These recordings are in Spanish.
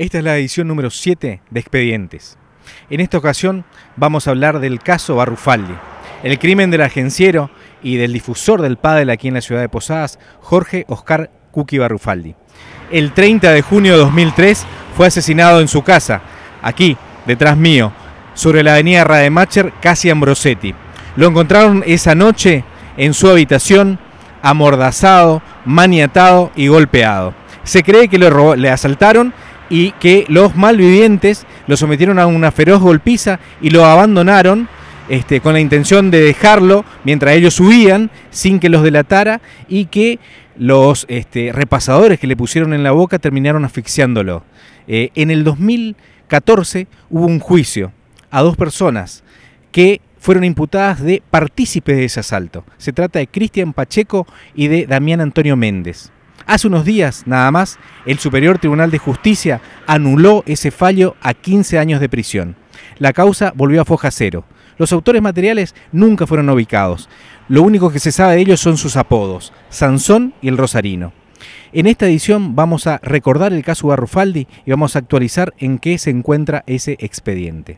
Esta es la edición número 7 de Expedientes. En esta ocasión vamos a hablar del caso Barrufaldi, el crimen del agenciero y del difusor del pádel aquí en la ciudad de Posadas, Jorge Oscar Cuqui Barrufaldi. El 30 de junio de 2003 fue asesinado en su casa, aquí, detrás mío, sobre la avenida Rademacher, casi Ambrosetti. Lo encontraron esa noche en su habitación, amordazado, maniatado y golpeado. Se cree que le asaltaron y que los malvivientes lo sometieron a una feroz golpiza y lo abandonaron con la intención de dejarlo mientras ellos huían sin que los delatara, y que los repasadores que le pusieron en la boca terminaron asfixiándolo. En el 2014 hubo un juicio a dos personas que fueron imputadas de partícipes de ese asalto. Se trata de Cristian Pacheco y de Damián Antonio Méndez. Hace unos días, nada más, el Superior Tribunal de Justicia anuló ese fallo a 15 años de prisión. La causa volvió a foja cero. Los autores materiales nunca fueron ubicados. Lo único que se sabe de ellos son sus apodos, Sansón y el Rosarino. En esta edición vamos a recordar el caso Barrufaldi y vamos a actualizar en qué se encuentra ese expediente.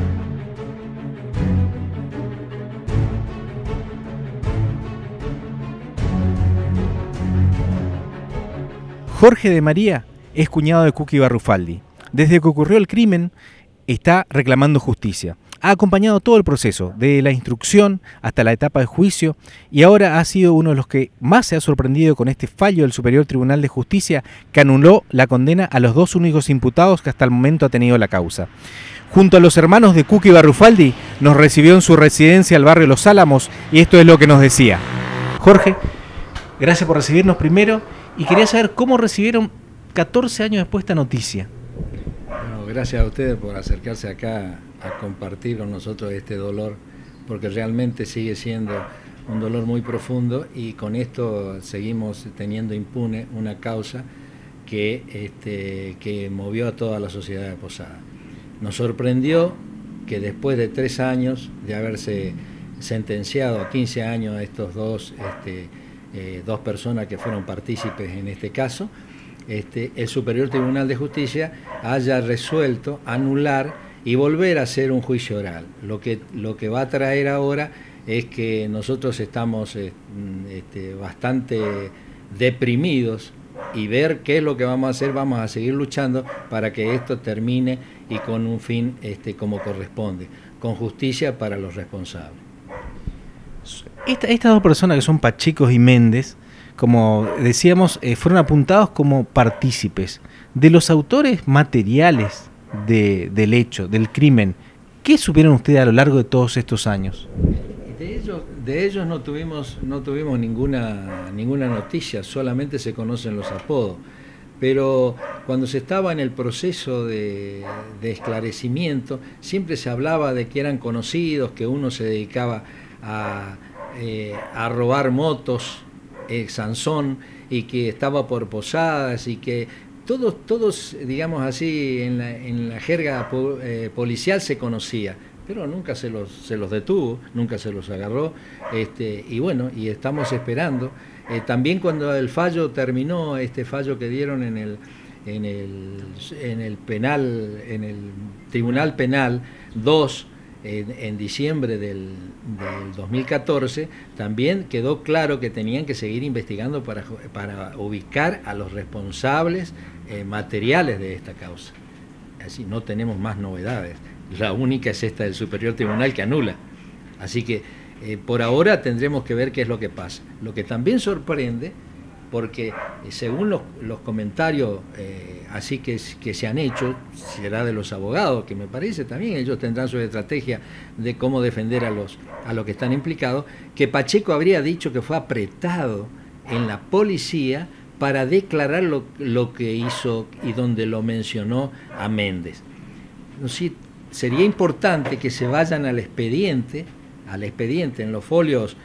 Jorge de María es cuñado de Cuqui Barrufaldi. Desde que ocurrió el crimen está reclamando justicia. Ha acompañado todo el proceso, de la instrucción hasta la etapa de juicio, y ahora ha sido uno de los que más se ha sorprendido con este fallo del Superior Tribunal de Justicia que anuló la condena a los dos únicos imputados que hasta el momento ha tenido la causa. Junto a los hermanos de Cuqui Barrufaldi nos recibió en su residencia al barrio Los Álamos, y esto es lo que nos decía. Jorge, gracias por recibirnos primero. Y quería saber cómo recibieron 14 años después esta noticia. Bueno, gracias a ustedes por acercarse acá a compartir con nosotros este dolor, porque realmente sigue siendo un dolor muy profundo, y con esto seguimos teniendo impune una causa que movió a toda la sociedad de Posadas. Nos sorprendió que después de 3 años de haberse sentenciado a 15 años a estos dos personas que fueron partícipes en este caso, el Superior Tribunal de Justicia haya resuelto anular y volver a hacer un juicio oral. Lo que va a traer ahora es que nosotros estamos bastante deprimidos, y ver qué es lo que vamos a hacer. Vamos a seguir luchando para que esto termine y con un fin como corresponde, con justicia para los responsables. Estas dos personas que son Pacheco y Méndez, como decíamos, fueron apuntados como partícipes de los autores materiales del hecho, del crimen. ¿Qué supieron ustedes a lo largo de todos estos años? De ellos no tuvimos ninguna noticia, solamente se conocen los apodos. Pero cuando se estaba en el proceso de esclarecimiento, siempre se hablaba de que eran conocidos, que uno se dedicaba a robar motos, Sansón, y que estaba por Posadas, y que todos digamos así, en la jerga policial se conocía, pero nunca se los detuvo, nunca se los agarró, y bueno, y estamos esperando. También cuando el fallo terminó, este fallo que dieron en el Tribunal Penal 2, en diciembre del 2014, también quedó claro que tenían que seguir investigando para ubicar a los responsables materiales de esta causa. Así no tenemos más novedades. La única es esta del Superior Tribunal que anula. Así que por ahora tendremos que ver qué es lo que pasa. Lo que también sorprende, porque según los comentarios así que se han hecho, será de los abogados, que me parece también ellos tendrán su estrategia de cómo defender a los que están implicados, que Pacheco habría dicho que fue apretado en la policía para declarar lo que hizo, y donde lo mencionó a Méndez. Sí, sería importante que se vayan al expediente en los folios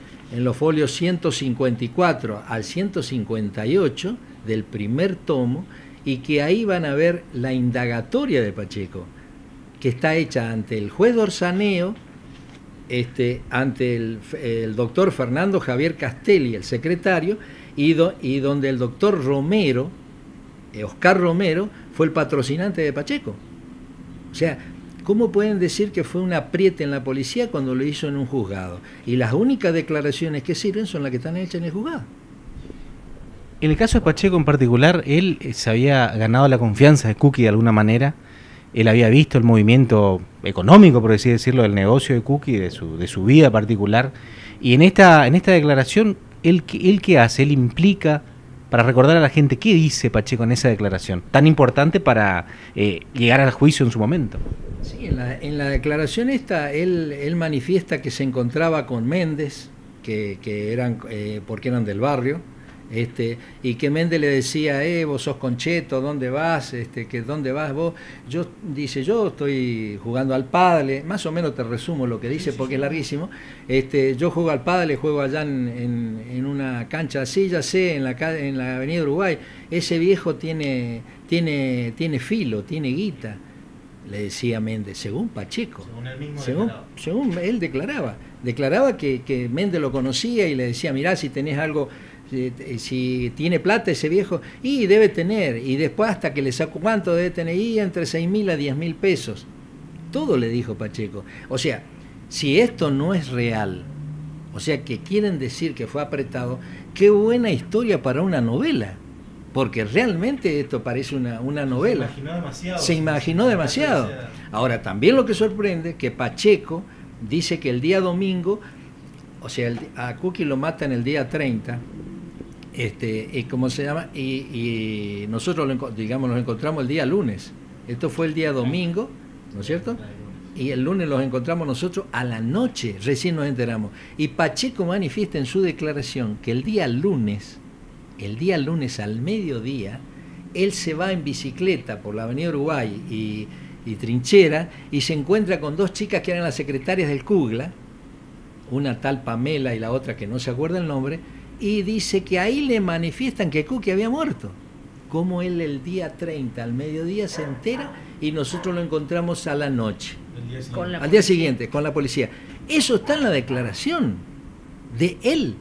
154 al 158 del primer tomo, y que ahí van a ver la indagatoria de Pacheco, que está hecha ante el juez Dorsaneo, ante el doctor Fernando Javier Castelli, el secretario, y donde el doctor Romero, Oscar Romero, fue el patrocinante de Pacheco. O sea, ¿cómo pueden decir que fue un apriete en la policía cuando lo hizo en un juzgado? Y las únicas declaraciones que sirven son las que están hechas en el juzgado. En el caso de Pacheco en particular, él se había ganado la confianza de Cookie de alguna manera. Él había visto el movimiento económico, por así decirlo, del negocio de Cookie, de su vida particular. Y en esta declaración, ¿él qué hace? Él implica, para recordar a la gente, ¿qué dice Pacheco en esa declaración? Tan importante para llegar al juicio en su momento. Sí, en la declaración esta, él manifiesta que se encontraba con Méndez, que eran, porque eran del barrio, y que Méndez le decía, vos sos Concheto, ¿dónde vas? Que ¿dónde vas vos? Dice, yo estoy jugando al pádel, más o menos te resumo lo que dice porque es larguísimo. Yo juego al pádel, juego allá en una cancha así, ya sé, en la Avenida Uruguay. Ese viejo tiene filo, tiene guita, le decía Méndez, según Pacheco. Según él declaraba que Méndez lo conocía y le decía, mirá, si tenés algo, si tiene plata ese viejo, y debe tener, y después hasta que le sacó, ¿cuánto debe tener? Y entre 6.000 a 10.000 pesos. Todo le dijo Pacheco. O sea, si esto no es real, o sea, que quieren decir que fue apretado, qué buena historia para una novela. Porque realmente esto parece una novela. Se imaginó demasiado. Ahora, también lo que sorprende, que Pacheco dice que el día domingo, o sea, a Cookie lo matan el día 30, ¿cómo se llama? Y nosotros nos encontramos el día lunes. Esto fue el día domingo, ¿no es cierto? Y el lunes los encontramos nosotros a la noche, recién nos enteramos. Y Pacheco manifiesta en su declaración que el día lunes al mediodía, él se va en bicicleta por la Avenida Uruguay y Trinchera y se encuentra con dos chicas que eran las secretarias del CUGLA, una tal Pamela y la otra que no se acuerda el nombre, y dice que ahí le manifiestan que Cookie había muerto. Como él el día 30 al mediodía se entera y nosotros lo encontramos a la noche. Al día siguiente, con la policía. Eso está en la declaración de él.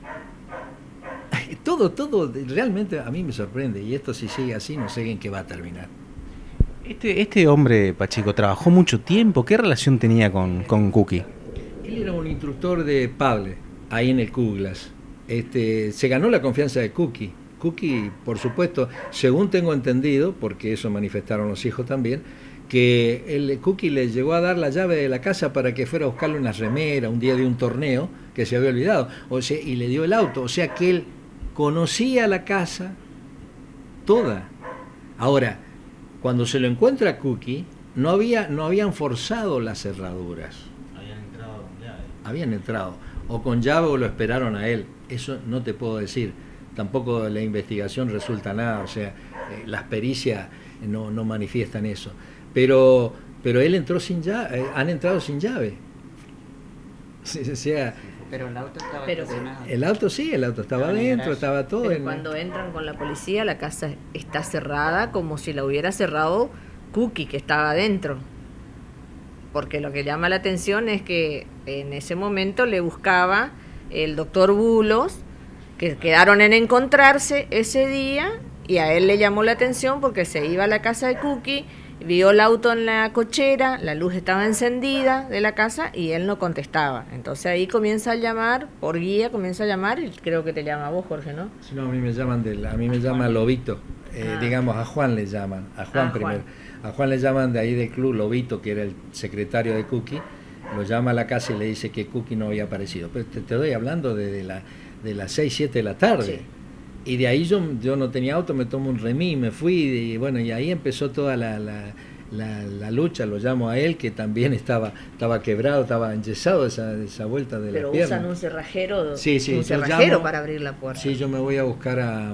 Todo realmente a mí me sorprende, y esto si sigue así no sé en qué va a terminar. Este hombre, Pacheco, trabajó mucho tiempo. ¿Qué relación tenía con Cookie? Él era un instructor de pádel ahí en el Cuglas. Se ganó la confianza de Cookie. Cookie, por supuesto, según tengo entendido, porque eso manifestaron los hijos también, que el Cookie le llegó a dar la llave de la casa para que fuera a buscarle una remera un día de un torneo que se había olvidado, o sea, y le dio el auto, o sea que él conocía la casa toda. Ahora, cuando se lo encuentra a Cookie, no habían forzado las cerraduras. Habían entrado, o con llave o lo esperaron a él. Eso no te puedo decir. Tampoco la investigación resulta nada, o sea, las pericias no manifiestan eso. Pero él entró sin llave, han entrado sin llave. O sea, pero el auto estaba el auto sí, el auto estaba adentro, estaba todo. Pero cuando entran con la policía, la casa está cerrada como si la hubiera cerrado Cookie, que estaba adentro. Porque lo que llama la atención es que en ese momento le buscaba el doctor Bulos, que quedaron en encontrarse ese día, y a él le llamó la atención porque se iba a la casa de Cookie, vio el auto en la cochera, la luz estaba encendida de la casa y él no contestaba. Entonces ahí comienza a llamar, por guía comienza a llamar, y creo que te llama a vos, Jorge, ¿no? No, a mí me llama Lobito, digamos, a Juan le llaman, a Juan primero. A Juan le llaman de ahí del club, Lobito, que era el secretario de Cookie, lo llama a la casa y le dice que Cookie no había aparecido. Pero te doy hablando de las 6, 7 de la tarde. Sí. Y de ahí yo no tenía auto, me tomo un remis, me fui, y bueno, y ahí empezó toda la lucha, lo llamo a él, que también estaba quebrado, estaba enyesado esa vuelta de la pierna. Pero usan un cerrajero, sí, un cerrajero para abrir la puerta. Sí, yo me voy a buscar a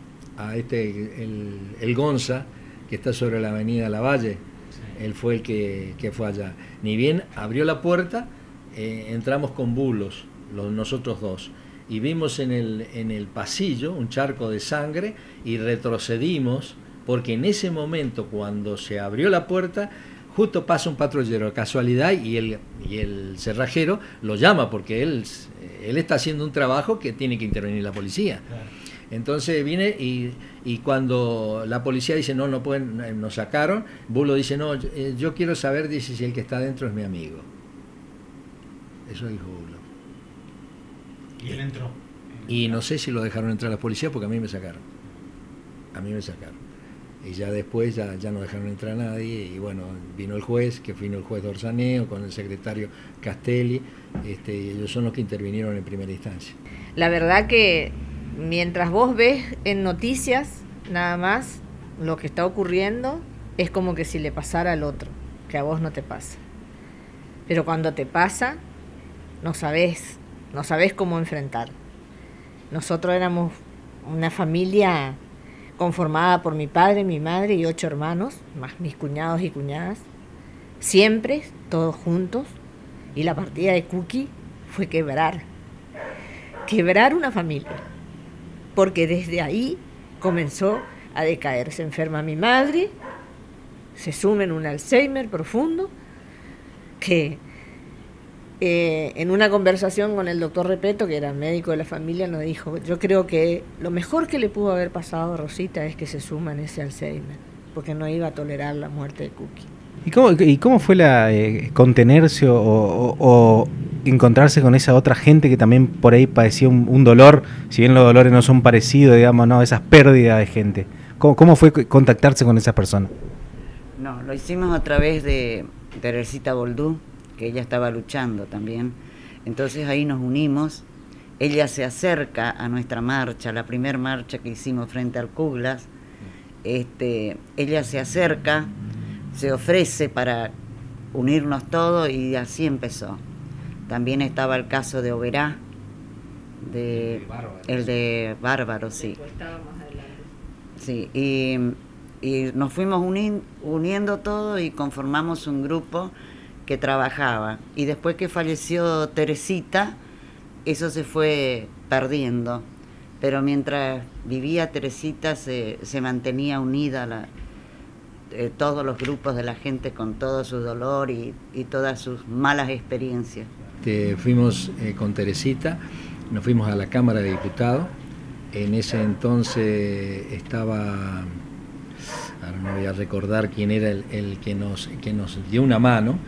el Gonza, que está sobre la avenida Lavalle. Sí. Él fue el que fue allá. Ni bien abrió la puerta, entramos con Bulos, nosotros dos. Y vimos en el pasillo un charco de sangre y retrocedimos, porque en ese momento, cuando se abrió la puerta, justo pasa un patrullero, casualidad, y el cerrajero lo llama, porque él está haciendo un trabajo que tiene que intervenir la policía. Claro. Entonces vine y cuando la policía dice no pueden, nos sacaron, Bulo dice no, yo quiero saber, dice, si el que está adentro es mi amigo. Eso dijo Bulo. Y él entró. Y no sé si lo dejaron entrar a la policía porque a mí me sacaron. A mí me sacaron. Y ya después ya no dejaron entrar a nadie, y bueno, vino el juez Dorzaneo con el secretario Castelli, y ellos son los que intervinieron en primera instancia. La verdad que mientras vos ves en noticias nada más lo que está ocurriendo, es como que si le pasara al otro, que a vos no te pasa. Pero cuando te pasa, no sabés cómo enfrentar. Nosotros éramos una familia conformada por mi padre, mi madre y 8 hermanos, más mis cuñados y cuñadas, siempre todos juntos, y la partida de Cookie fue quebrar una familia, porque desde ahí comenzó a decaer. Se enferma mi madre, se suma en un Alzheimer profundo, que en una conversación con el doctor Repeto, que era médico de la familia, nos dijo: yo creo que lo mejor que le pudo haber pasado a Rosita es que se suma en ese Alzheimer, porque no iba a tolerar la muerte de Cookie. ¿Y cómo fue la contenerse o encontrarse con esa otra gente que también por ahí padecía un dolor, si bien los dolores no son parecidos, digamos, no, esas pérdidas de gente? ¿Cómo fue contactarse con esas personas? No, lo hicimos a través de Teresita Boldú, que ella estaba luchando también. Entonces ahí nos unimos. Ella se acerca a nuestra marcha, la primera marcha que hicimos frente al Cuglas. Ella se acerca, se ofrece para unirnos todos, y así empezó. También estaba el caso de Oberá, el de Bárbaro, sí. Sí, y nos fuimos uniendo todos y conformamos un grupo que trabajaba. Y después que falleció Teresita, eso se fue perdiendo. Pero mientras vivía Teresita se mantenía unida todos los grupos de la gente con todo su dolor y todas sus malas experiencias. Fuimos con Teresita, nos fuimos a la Cámara de Diputados. En ese entonces estaba, ahora no voy a recordar quién era el que nos dio una mano,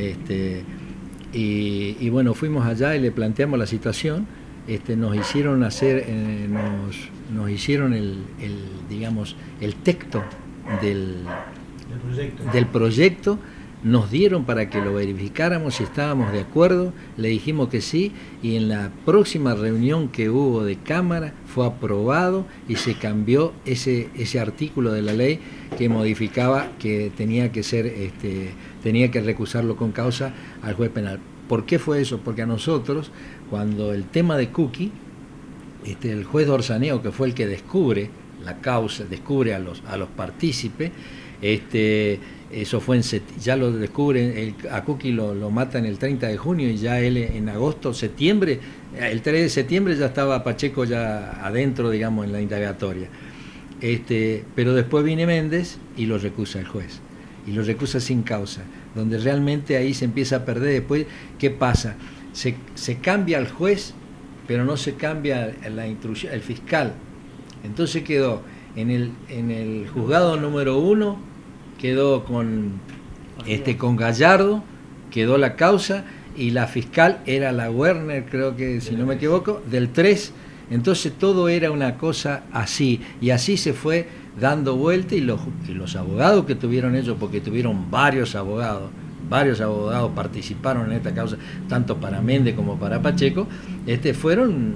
y bueno, fuimos allá y le planteamos la situación. Nos hicieron hacer, nos hicieron digamos, el texto del proyecto, nos dieron para que lo verificáramos si estábamos de acuerdo, le dijimos que sí, y en la próxima reunión que hubo de Cámara fue aprobado y se cambió ese artículo de la ley que modificaba que tenía que recusarlo con causa al juez penal. ¿Por qué fue eso? Porque a nosotros, cuando el tema de Cookie, el juez Dorzaneo, que fue el que descubre la causa, descubre a los partícipes, eso fue ya lo descubren, a Cookie lo matan el 30 de junio y ya él en agosto, septiembre, el 3 de septiembre ya estaba Pacheco ya adentro, digamos, en la indagatoria. Pero después viene Méndez y lo recusa el juez, y lo recusa sin causa, donde realmente ahí se empieza a perder. Después, ¿qué pasa? Se cambia al juez, pero no se cambia la instrucción, el fiscal. Entonces quedó en el juzgado número 1, quedó con Gallardo, quedó la causa, y la fiscal era la Werner, creo que, si no me equivoco, del 3. Entonces todo era una cosa así, y así se fue dando vuelta, y los abogados que tuvieron ellos, porque tuvieron varios abogados participaron en esta causa, tanto para Méndez como para Pacheco, fueron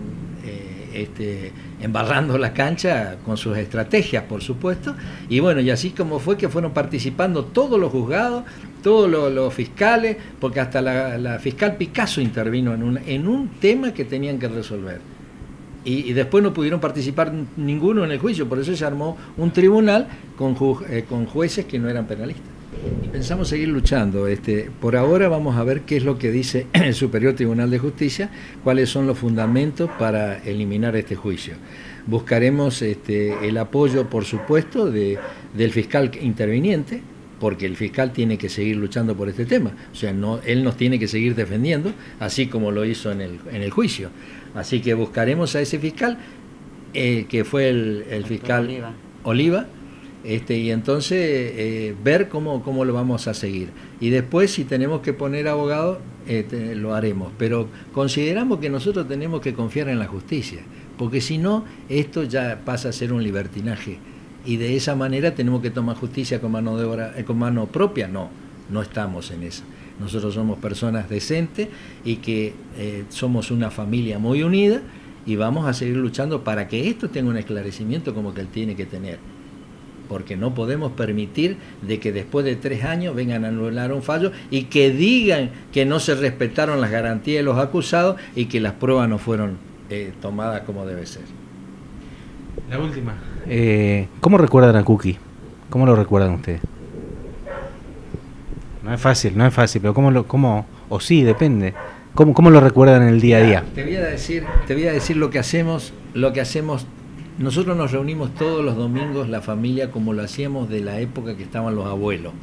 embarrando la cancha con sus estrategias, por supuesto, y bueno, y así como fue que fueron participando todos los juzgados, todos los fiscales, porque hasta la fiscal Picasso intervino en un tema que tenían que resolver. Y después no pudieron participar ninguno en el juicio, por eso se armó un tribunal con jueces que no eran penalistas. Y pensamos seguir luchando. Por ahora vamos a ver qué es lo que dice el Superior Tribunal de Justicia, cuáles son los fundamentos para eliminar este juicio. Buscaremos el apoyo, por supuesto, del fiscal interviniente, porque el fiscal tiene que seguir luchando por este tema. O sea, él nos tiene que seguir defendiendo, así como lo hizo en el juicio. Así que buscaremos a ese fiscal, que fue el fiscal Oliva. Y entonces ver cómo lo vamos a seguir. Y después, si tenemos que poner abogado, lo haremos. Pero consideramos que nosotros tenemos que confiar en la justicia, porque si no, esto ya pasa a ser un libertinaje. Y de esa manera tenemos que tomar justicia con mano de obra, con mano propia. No estamos en eso. Nosotros somos personas decentes y que somos una familia muy unida, y vamos a seguir luchando para que esto tenga un esclarecimiento como que él tiene que tener. Porque no podemos permitir de que después de 3 años vengan a anular un fallo y que digan que no se respetaron las garantías de los acusados y que las pruebas no fueron tomadas como debe ser. La última. ¿Cómo recuerdan a Cookie? ¿Cómo lo recuerdan ustedes? No es fácil, pero ¿cómo? O sí, depende. ¿Cómo lo recuerdan en el día a día? Te voy a decir lo que hacemos. Nosotros nos reunimos todos los domingos, la familia, como lo hacíamos de la época que estaban los abuelos.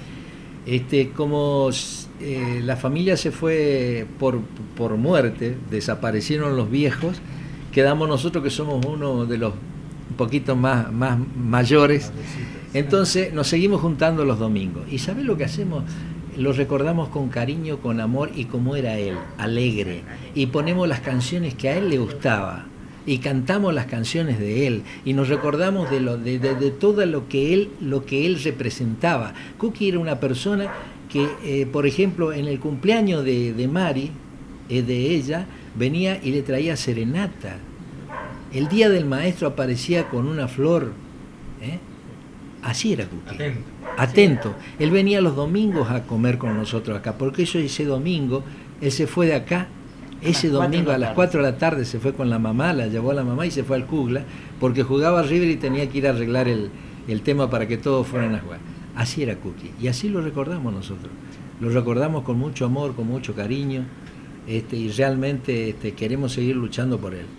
Como la familia se fue por muerte, desaparecieron los viejos, quedamos nosotros que somos uno de los un poquito más mayores, entonces nos seguimos juntando los domingos. ¿Y sabés lo que hacemos? Lo recordamos con cariño, con amor y como era él, alegre. Y ponemos las canciones que a él le gustaba. Y cantamos las canciones de él y nos recordamos de todo lo que él representaba. Cookie era una persona que, por ejemplo, en el cumpleaños de Mari, de ella, venía y le traía serenata. El día del maestro aparecía con una flor. Así era Cookie. Atento. Él venía los domingos a comer con nosotros acá, porque ese domingo él se fue de acá. Ese domingo a las 4 de la tarde se fue con la mamá, la llevó a la mamá y se fue al Cugla, porque jugaba a River y tenía que ir a arreglar el tema para que todos fueran a jugar. Así era Cookie, y así lo recordamos nosotros. Lo recordamos con mucho amor, con mucho cariño, y realmente queremos seguir luchando por él.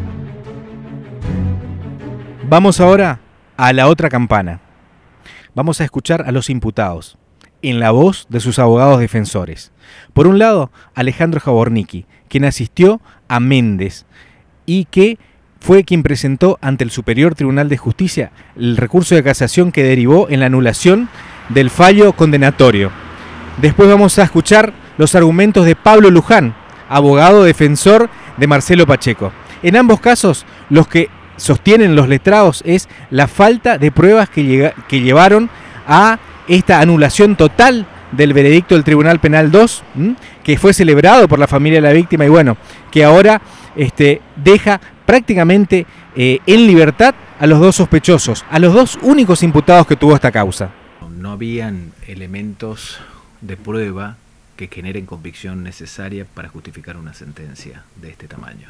Vamos ahora a la otra campana. Vamos a escuchar a los imputados, en la voz de sus abogados defensores. Por un lado, Alejandro Jabornicki, quien asistió a Méndez y que fue quien presentó ante el Superior Tribunal de Justicia el recurso de casación que derivó en la anulación del fallo condenatorio. Después vamos a escuchar los argumentos de Pablo Luján, abogado defensor de Marcelo Pacheco. En ambos casos, los que sostienen los letrados es la falta de pruebas que llevaron a esta anulación total del veredicto del Tribunal Penal 2, que fue celebrado por la familia de la víctima y bueno, que ahora deja prácticamente en libertad a los 2 sospechosos, a los 2 únicos imputados que tuvo esta causa. No habían elementos de prueba que generen convicción necesaria para justificar una sentencia de este tamaño.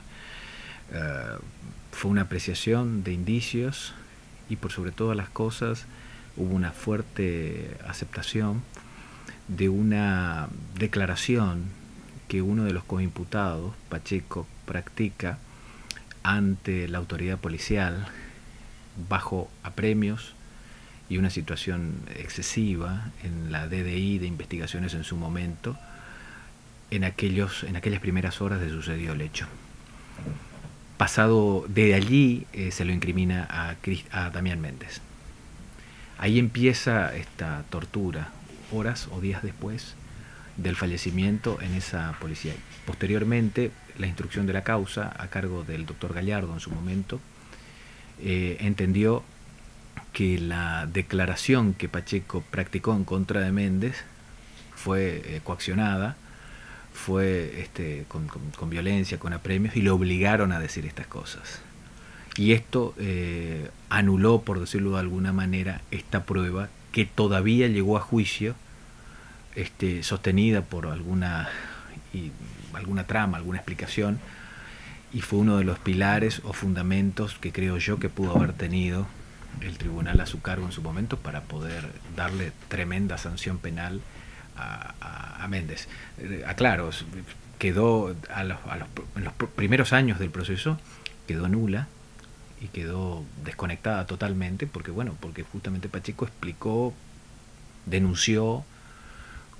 Fue una apreciación de indicios y por sobre todas las cosas hubo una fuerte aceptación de una declaración que uno de los coimputados, Pacheco, practica ante la autoridad policial bajo apremios y una situación excesiva en la DDI de investigaciones en su momento, en aquellas primeras horas de sucedido el hecho. Pasado de allí se lo incrimina a Damián Méndez. Ahí empieza esta tortura, horas o días después del fallecimiento en esa policía. Posteriormente, la instrucción de la causa, a cargo del doctor Gallardo en su momento, entendió que la declaración que Pacheco practicó en contra de Méndez fue coaccionada, fue con violencia, con apremios, y le obligaron a decir estas cosas. Y esto anuló, por decirlo de alguna manera, esta prueba que todavía llegó a juicio, sostenida por alguna trama, alguna explicación, y fue uno de los pilares o fundamentos que creo yo que pudo haber tenido el tribunal a su cargo en su momento para poder darle tremenda sanción penal a Méndez. Aclaro, quedó en los primeros años del proceso quedó nula y quedó desconectada totalmente porque justamente Pacheco explicó, denunció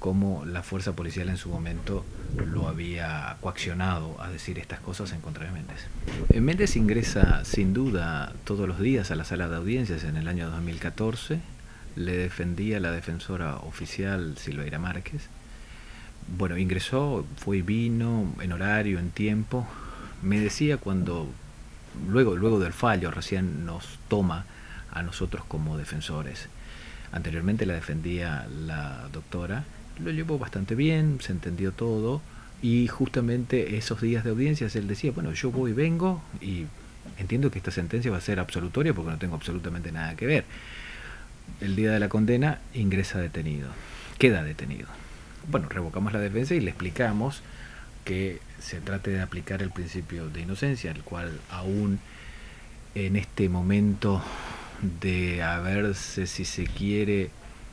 cómo la fuerza policial en su momento lo había coaccionado a decir estas cosas en contra de Méndez. Méndez ingresa sin duda todos los días a la sala de audiencias en el año 2014, le defendía la defensora oficial Silveira Márquez. Bueno, ingresó, fue y vino en horario, en tiempo. Me decía cuando, luego del fallo, recién nos toma a nosotros como defensores. Anteriormente la defendía la doctora, lo llevó bastante bien, se entendió todo, y justamente esos días de audiencias él decía, bueno, yo voy, vengo, y entiendo que esta sentencia va a ser absolutoria porque no tengo absolutamente nada que ver. El día de la condena ingresa detenido, queda detenido. Bueno, revocamos la defensa y le explicamos que se trate de aplicar el principio de inocencia, el cual aún en este momento de haberse, si se quiere,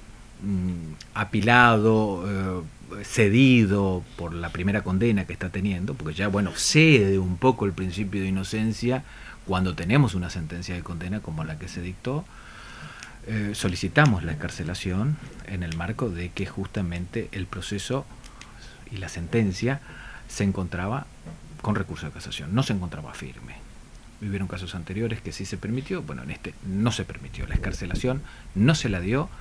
apilado, cedido por la primera condena que está teniendo, porque ya, bueno, cede un poco el principio de inocencia cuando tenemos una sentencia de condena como la que se dictó. Solicitamos la excarcelación en el marco de que justamente el proceso y la sentencia se encontraba con recurso de casación, no se encontraba firme. Hubieron casos anteriores que sí se permitió, bueno, en este no se permitió, la excarcelación no se la dio,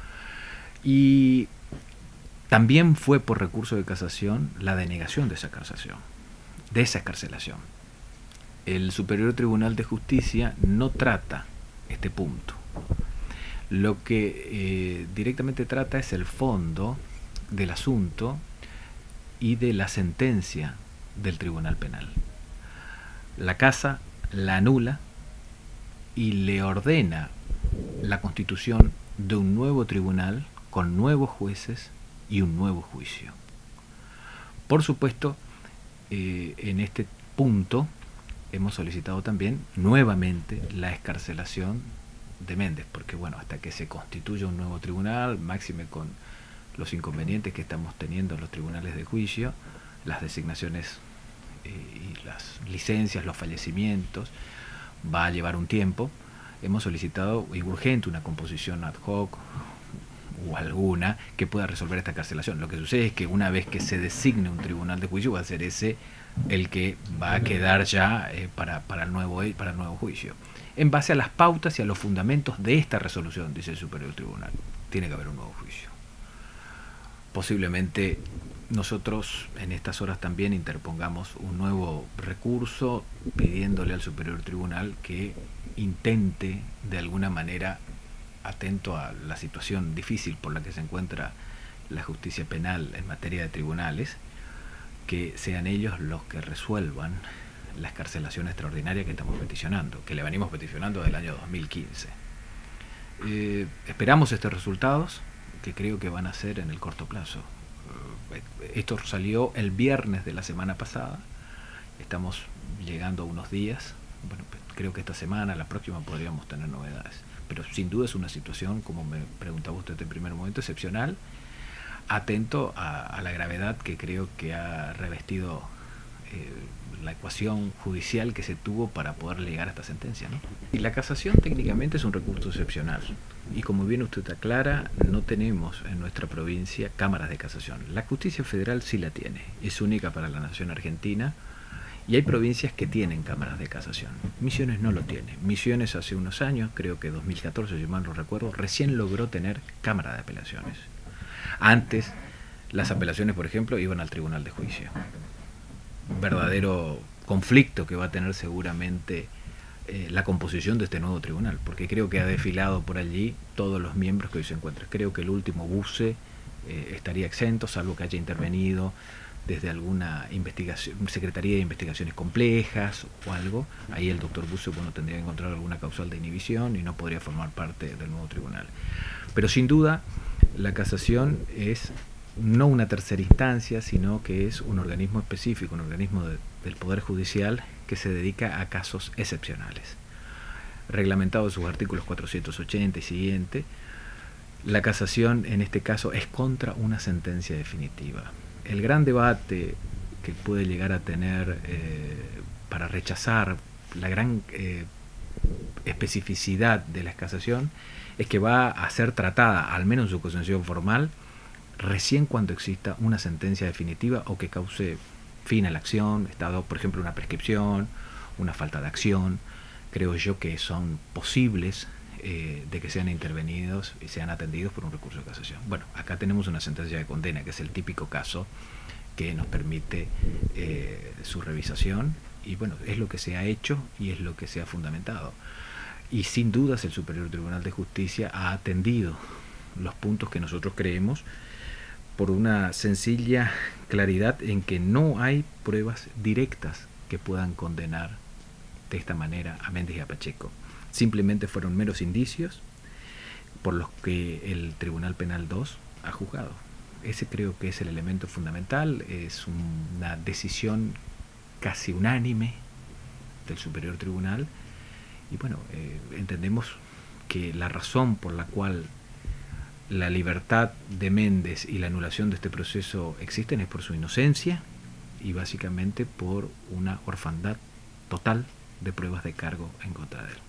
y también fue por recurso de casación la denegación de esa excarcelación. El Superior Tribunal de Justicia no trata este punto. Lo que directamente trata es el fondo del asunto y de la sentencia del Tribunal Penal. La Casa la anula y le ordena la constitución de un nuevo tribunal con nuevos jueces y un nuevo juicio. Por supuesto, en este punto hemos solicitado también nuevamente la excarcelación de Méndez, porque bueno, hasta que se constituya un nuevo tribunal, máxime con los inconvenientes que estamos teniendo en los tribunales de juicio, las designaciones y las licencias, los fallecimientos, va a llevar un tiempo. Hemos solicitado urgente una composición ad hoc o alguna que pueda resolver esta excarcelación. Lo que sucede es que una vez que se designe un tribunal de juicio va a ser ese el que va a quedar ya para el nuevo juicio. En base a las pautas y a los fundamentos de esta resolución, dice el Superior Tribunal, tiene que haber un nuevo juicio. Posiblemente nosotros en estas horas también interpongamos un nuevo recurso pidiéndole al Superior Tribunal que intente de alguna manera, atento a la situación difícil por la que se encuentra la justicia penal en materia de tribunales, que sean ellos los que resuelvan la excarcelación extraordinaria que estamos peticionando, que le venimos peticionando desde el año 2015. Esperamos estos resultados, que creo que van a ser en el corto plazo. Esto salió el viernes de la semana pasada, estamos llegando a unos días, bueno, creo que esta semana, la próxima podríamos tener novedades, pero sin duda es una situación, como me preguntaba usted en primer momento, excepcional, atento a la gravedad que creo que ha revestido la ecuación judicial que se tuvo para poder llegar a esta sentencia, ¿no? Y la casación técnicamente es un recurso excepcional, y como bien usted aclara, no tenemos en nuestra provincia cámaras de casación. La justicia federal sí la tiene, es única para la nación argentina, y hay provincias que tienen cámaras de casación. Misiones no lo tiene. Misiones hace unos años, creo que 2014, si mal no recuerdo, recién logró tener cámara de apelaciones. Antes, las apelaciones, por ejemplo, iban al tribunal de juicio. Verdadero conflicto que va a tener seguramente la composición de este nuevo tribunal, porque creo que ha desfilado por allí todos los miembros que hoy se encuentran. Creo que el último Buce estaría exento, salvo que haya intervenido desde alguna investigación, Secretaría de Investigaciones Complejas o algo. Ahí el doctor Buce, bueno, tendría que encontrar alguna causal de inhibición y no podría formar parte del nuevo tribunal. Pero sin duda, la casación es no una tercera instancia, sino que es un organismo específico, un organismo del Poder Judicial que se dedica a casos excepcionales. Reglamentado en sus artículos 480 y siguiente, la casación en este caso es contra una sentencia definitiva. El gran debate que puede llegar a tener para rechazar la gran especificidad de la casación es que va a ser tratada, al menos en su concepción formal, recién cuando exista una sentencia definitiva o que cause fin a la acción, estado, por ejemplo, una prescripción, una falta de acción, creo yo que son posibles de que sean intervenidos y sean atendidos por un recurso de casación. Bueno, acá tenemos una sentencia de condena, que es el típico caso que nos permite su revisación, y bueno, es lo que se ha hecho y es lo que se ha fundamentado. Y sin dudas el Superior Tribunal de Justicia ha atendido los puntos que nosotros creemos por una sencilla claridad en que no hay pruebas directas que puedan condenar de esta manera a Méndez y a Pacheco. Simplemente fueron meros indicios por los que el Tribunal Penal 2 ha juzgado. Ese creo que es el elemento fundamental, es una decisión casi unánime del Superior Tribunal, y bueno, entendemos que la razón por la cual la libertad de Méndez y la anulación de este proceso existen es por su inocencia y básicamente por una orfandad total de pruebas de cargo en contra de él.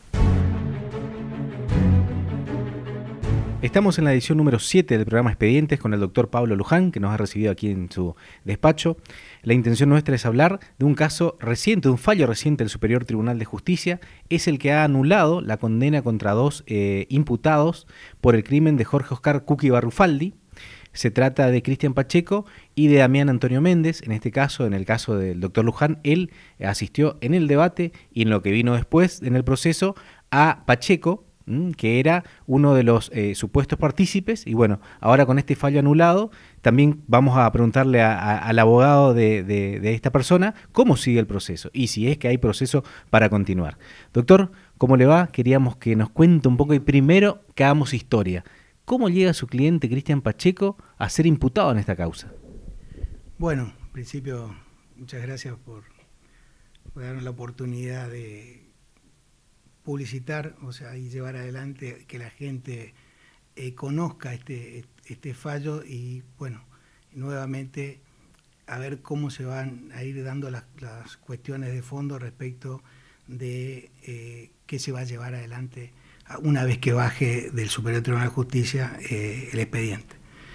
Estamos en la edición número 7 del programa Expedientes con el doctor Pablo Luján, que nos ha recibido aquí en su despacho. La intención nuestra es hablar de un caso reciente, de un fallo reciente del Superior Tribunal de Justicia. Es el que ha anulado la condena contra dos imputados por el crimen de Jorge Oscar Cuqui Barrufaldi. Se trata de Cristian Pacheco y de Damián Antonio Méndez. En este caso, en el caso del doctor Luján, él asistió en el debate y en lo que vino después en el proceso a Pacheco, que era uno de los supuestos partícipes, y bueno, ahora con este fallo anulado, también vamos a preguntarle al abogado de esta persona cómo sigue el proceso, y si es que hay proceso para continuar. Doctor, ¿cómo le va? Queríamos que nos cuente un poco, y primero que hagamos historia. ¿Cómo llega su cliente Cristian Pacheco a ser imputado en esta causa? Bueno, en principio, muchas gracias por darnos la oportunidad de publicitar, o sea, y llevar adelante que la gente conozca este fallo, y bueno, nuevamente a ver cómo se van a ir dando las cuestiones de fondo respecto de qué se va a llevar adelante una vez que baje del Superior Tribunal de Justicia el expediente.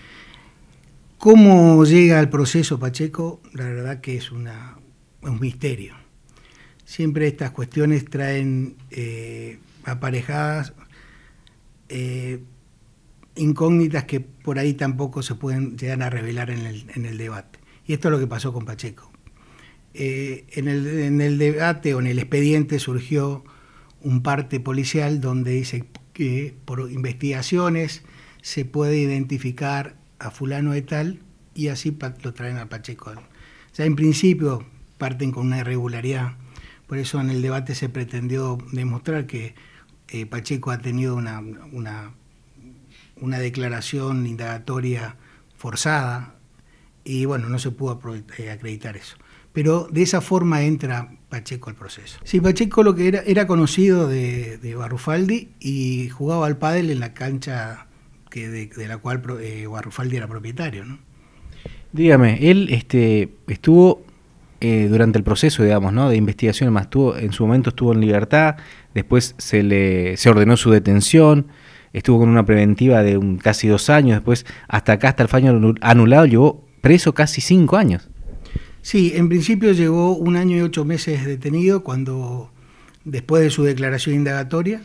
¿Cómo llega al proceso Pacheco? La verdad que es un misterio. Siempre estas cuestiones traen aparejadas incógnitas que por ahí tampoco se pueden llegar a revelar en el debate. Y esto es lo que pasó con Pacheco. En el debate o en el expediente surgió un parte policial donde dice que por investigaciones se puede identificar a fulano de tal, y así lo traen a Pacheco. O sea, en principio parten con una irregularidad. Por eso en el debate se pretendió demostrar que Pacheco ha tenido una declaración indagatoria forzada, y bueno, no se pudo acreditar eso. Pero de esa forma entra Pacheco al proceso. Sí, Pacheco lo que era conocido de Barrufaldi y jugaba al pádel en la cancha de la cual Barrufaldi era propietario, ¿no? Dígame, él estuvo durante el proceso, digamos, ¿no?, de investigación, más en su momento estuvo en libertad, después se ordenó su detención, estuvo con una preventiva de casi 2 años, después hasta el fallo anulado, llevó preso casi 5 años. Sí, en principio llegó 1 año y 8 meses detenido cuando, después de su declaración indagatoria,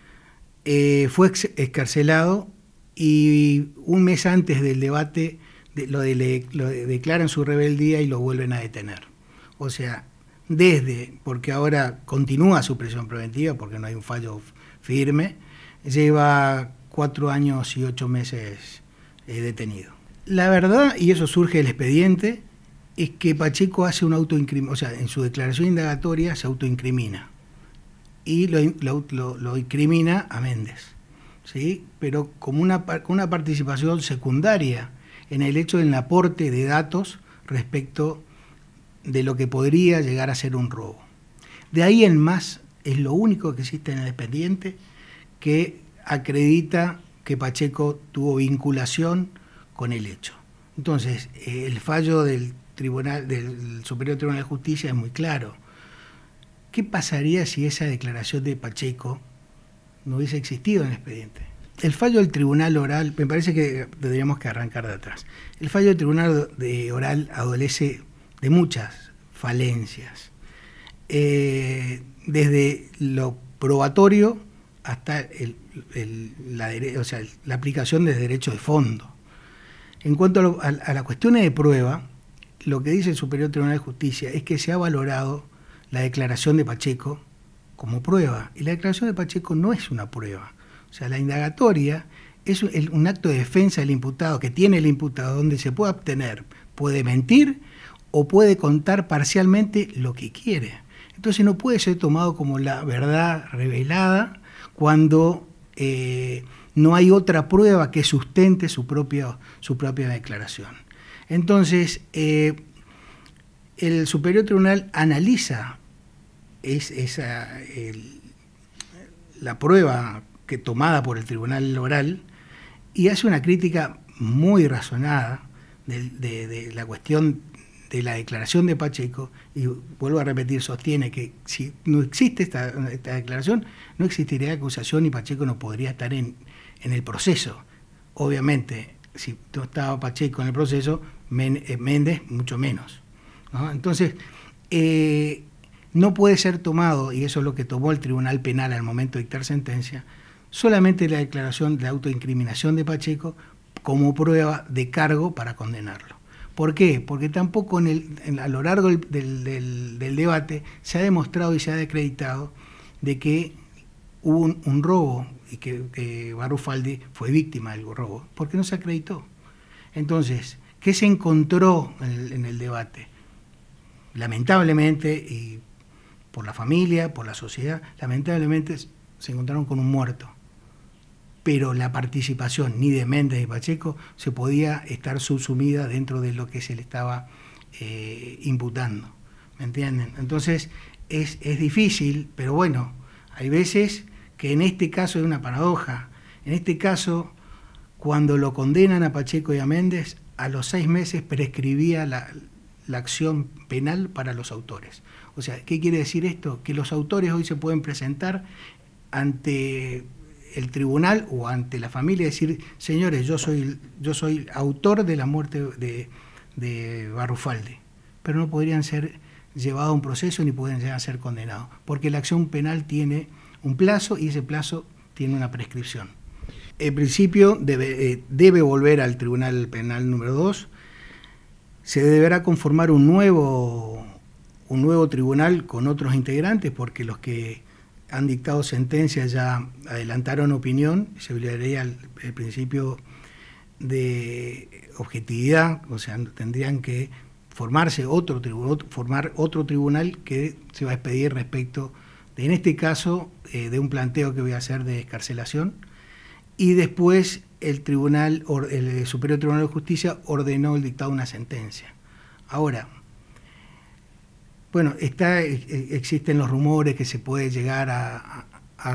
fue excarcelado, y 1 mes antes del debate lo declaran su rebeldía y lo vuelven a detener. O sea, porque ahora continúa su prisión preventiva porque no hay un fallo firme, lleva 4 años y 8 meses detenido. La verdad, y eso surge del expediente, es que Pacheco hace un autoincriminación, o sea, en su declaración indagatoria se autoincrimina y lo incrimina a Méndez, ¿sí? Pero como una participación secundaria en el hecho del aporte de datos respecto de lo que podría llegar a ser un robo. De ahí en más es lo único que existe en el expediente que acredita que Pacheco tuvo vinculación con el hecho. Entonces, el fallo del Superior Tribunal de Justicia es muy claro. ¿Qué pasaría si esa declaración de Pacheco no hubiese existido en el expediente? el fallo del tribunal oral, me parece que tendríamos que arrancar de atrás. El fallo del tribunal oral adolece de muchas falencias, desde lo probatorio hasta la aplicación de derechos de fondo. En cuanto a las cuestiones de prueba, lo que dice el Superior Tribunal de Justicia es que se ha valorado la declaración de Pacheco como prueba, y la declaración de Pacheco no es una prueba. O sea, la indagatoria es un acto de defensa del imputado, que tiene el imputado, donde se puede obtener, puede mentir o puede contar parcialmente lo que quiere. Entonces no puede ser tomado como la verdad revelada cuando no hay otra prueba que sustente su propia declaración. Entonces, el Superior Tribunal analiza la prueba tomada por el Tribunal Oral y hace una crítica muy razonada de la cuestión de la declaración de Pacheco, y vuelvo a repetir, sostiene que si no existe esta declaración, no existiría acusación y Pacheco no podría estar en el proceso. Obviamente, si no estaba Pacheco en el proceso, Méndez mucho menos, ¿no? Entonces, no puede ser tomado, y eso es lo que tomó el Tribunal Penal al momento de dictar sentencia, solamente la declaración de autoincriminación de Pacheco como prueba de cargo para condenarlo. ¿Por qué? Porque tampoco a lo largo del debate se ha demostrado y se ha acreditado de que hubo un robo y que Barrufaldi fue víctima del robo, porque no se acreditó. Entonces, ¿qué se encontró en el debate? Lamentablemente, y por la familia, por la sociedad, lamentablemente se encontraron con un muerto. Pero la participación ni de Méndez ni Pacheco se podía estar subsumida dentro de lo que se le estaba imputando. ¿Me entienden? Entonces es difícil, pero bueno, hay veces que en este caso es una paradoja. En este caso, cuando lo condenan a Pacheco y a Méndez, a los 6 meses prescribía la acción penal para los autores. O sea, ¿qué quiere decir esto? Que los autores hoy se pueden presentar ante el tribunal o ante la familia y decir, señores, yo soy autor de la muerte de Barrufaldi, pero no podrían ser llevados a un proceso ni podrían llegar a ser condenados, porque la acción penal tiene un plazo y ese plazo tiene una prescripción. En principio debe volver al Tribunal Penal número 2, se deberá conformar un nuevo tribunal con otros integrantes, porque los que han dictado sentencias ya adelantaron opinión, se violaría el principio de objetividad, o sea, tendrían que formar otro tribunal que se va a expedir respecto de, en este caso, de un planteo que voy a hacer de excarcelación, y después el Superior Tribunal de Justicia ordenó el dictado de una sentencia. Ahora, bueno, existen los rumores que se puede llegar a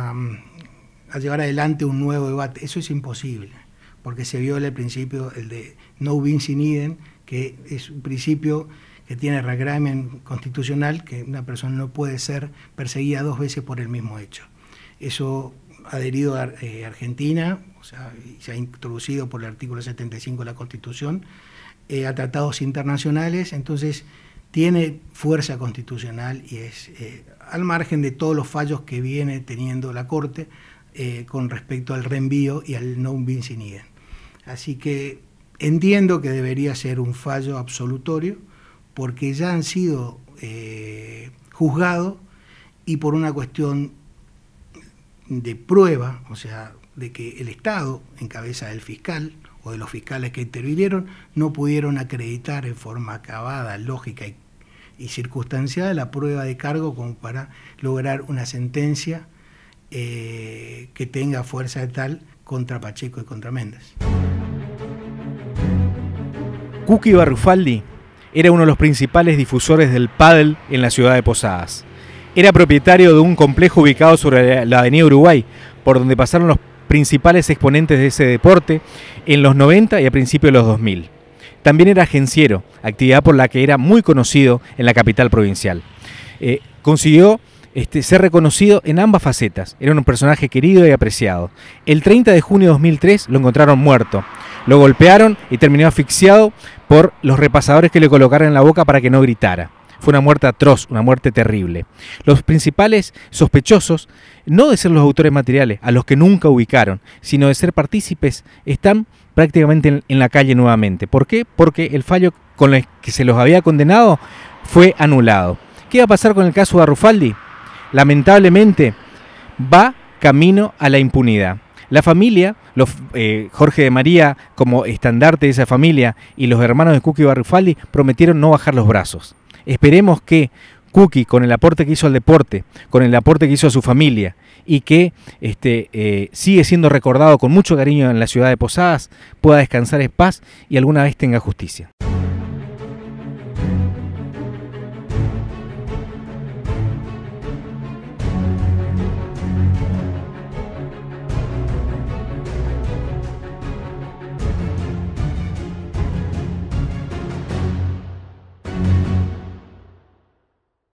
llevar adelante un nuevo debate. Eso es imposible, porque se viola el principio, el de no bis in idem, que es un principio que tiene regramen constitucional, que una persona no puede ser perseguida 2 veces por el mismo hecho. Eso ha adherido a Argentina, o sea, se ha introducido por el artículo 75 de la Constitución, a tratados internacionales, entonces tiene fuerza constitucional y es al margen de todos los fallos que viene teniendo la Corte con respecto al reenvío y al no bis in idem. Así que entiendo que debería ser un fallo absolutorio, porque ya han sido juzgados y por una cuestión de prueba, o sea, de que el Estado, en cabeza del fiscal o de los fiscales que intervinieron, no pudieron acreditar en forma acabada, lógica y circunstanciada la prueba de cargo como para lograr una sentencia que tenga fuerza tal contra Pacheco y contra Méndez. Cuqui Barrufaldi era uno de los principales difusores del pádel en la ciudad de Posadas. Era propietario de un complejo ubicado sobre la avenida Uruguay, por donde pasaron los principales exponentes de ese deporte en los 90 y a principios de los 2000. También era agenciero, actividad por la que era muy conocido en la capital provincial. Consiguió ser reconocido en ambas facetas. Era un personaje querido y apreciado. El 30 de junio de 2003 lo encontraron muerto. Lo golpearon y terminó asfixiado por los repasadores que le colocaron en la boca para que no gritara. Fue una muerte atroz, una muerte terrible. Los principales sospechosos, no de ser los autores materiales, a los que nunca ubicaron, sino de ser partícipes, están prácticamente en la calle nuevamente. ¿Por qué? Porque el fallo con el que se los había condenado fue anulado. ¿Qué va a pasar con el caso Barrufaldi? Lamentablemente va camino a la impunidad. La familia, Jorge de María como estandarte de esa familia y los hermanos de Cookie Barrufaldi prometieron no bajar los brazos. Esperemos que Cookie, con el aporte que hizo al deporte, con el aporte que hizo a su familia y que sigue siendo recordado con mucho cariño en la ciudad de Posadas, pueda descansar en paz y alguna vez tenga justicia.